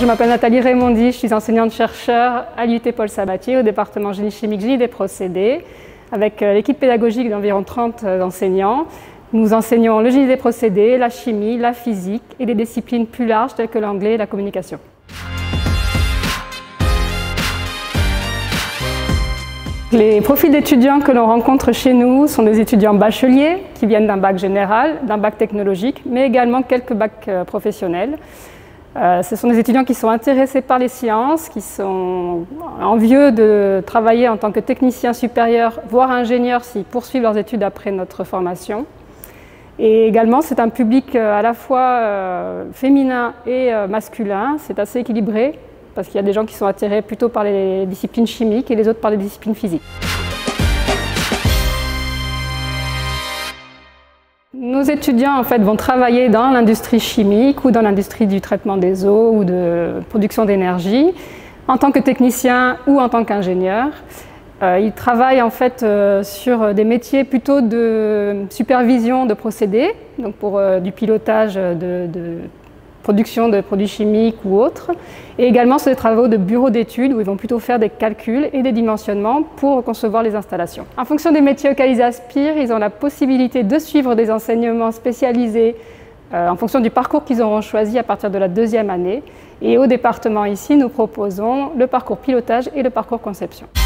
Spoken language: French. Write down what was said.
Je m'appelle Nathalie Raimondi, je suis enseignante-chercheur à l'IUT Paul Sabatier au département génie chimique, génie des procédés. Avec l'équipe pédagogique d'environ 30 enseignants, nous enseignons le génie des procédés, la chimie, la physique et des disciplines plus larges telles que l'anglais et la communication. Les profils d'étudiants que l'on rencontre chez nous sont des étudiants bacheliers qui viennent d'un bac général, d'un bac technologique, mais également quelques bacs professionnels. Ce sont des étudiants qui sont intéressés par les sciences, qui sont envieux de travailler en tant que techniciens supérieurs, voire ingénieurs s'ils poursuivent leurs études après notre formation. Et également, c'est un public à la fois féminin et masculin, c'est assez équilibré, parce qu'il y a des gens qui sont attirés plutôt par les disciplines chimiques et les autres par les disciplines physiques. Nos étudiants en fait, vont travailler dans l'industrie chimique ou dans l'industrie du traitement des eaux ou de production d'énergie en tant que technicien ou en tant qu'ingénieur. Ils travaillent en fait sur des métiers plutôt de supervision de procédés, donc pour du pilotage de production de produits chimiques ou autres, et également sur des travaux de bureaux d'études où ils vont plutôt faire des calculs et des dimensionnements pour concevoir les installations. En fonction des métiers auxquels ils aspirent, ils ont la possibilité de suivre des enseignements spécialisés en fonction du parcours qu'ils auront choisi à partir de la deuxième année. Et au département ici, nous proposons le parcours pilotage et le parcours conception.